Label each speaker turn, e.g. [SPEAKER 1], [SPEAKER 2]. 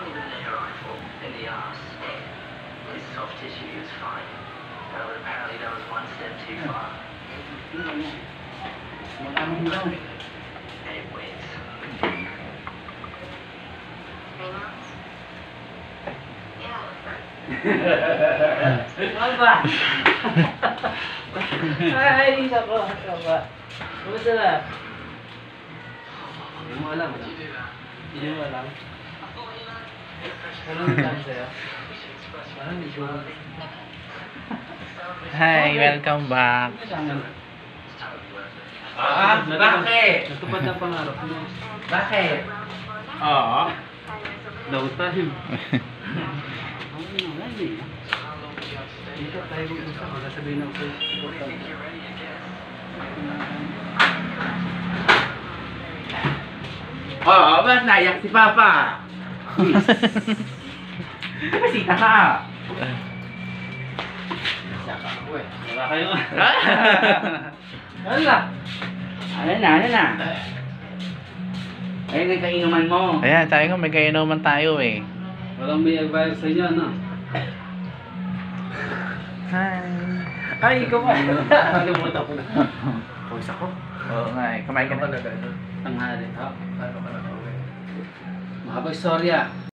[SPEAKER 1] Only the neck rifle in the arse. His soft tissue was fine. But apparently that was one step too far.
[SPEAKER 2] Mag-anong daw.
[SPEAKER 1] And it wins.
[SPEAKER 3] 3 months? Yeah.
[SPEAKER 2] Aba! Ay, isa ko. Aba. Kumusta na? Hindi mo alam, ano? Hindi mo alam. Anong nangyari sa'yo? Parang hindi ko alam.
[SPEAKER 4] Hi, welcome back.
[SPEAKER 2] Bakit? Natupad ang pangarap mo.
[SPEAKER 4] Bakit? Oo.
[SPEAKER 2] Daw tayo. Ano nga eh. Dito tayo mag-usap. Wala sabihin ako sa'yo.
[SPEAKER 4] Oo, ba't naiyak si Papa? Masita ka.
[SPEAKER 2] Saka ako eh. Wala kayo nga. Wala.
[SPEAKER 4] Ano na? Ayun ang kainuman mo.
[SPEAKER 5] Ayan, tayo nga, may kainuman tayo eh.
[SPEAKER 2] Walang may advice sa inyo, ano?
[SPEAKER 5] Hi.
[SPEAKER 2] Ay, ikaw ba? Nakalimutan ko na.
[SPEAKER 4] Pawis ako.
[SPEAKER 5] Oo nga eh, kumain ka na.
[SPEAKER 2] Tanghali.
[SPEAKER 4] Ano ka na?
[SPEAKER 2] Mahabang istorya.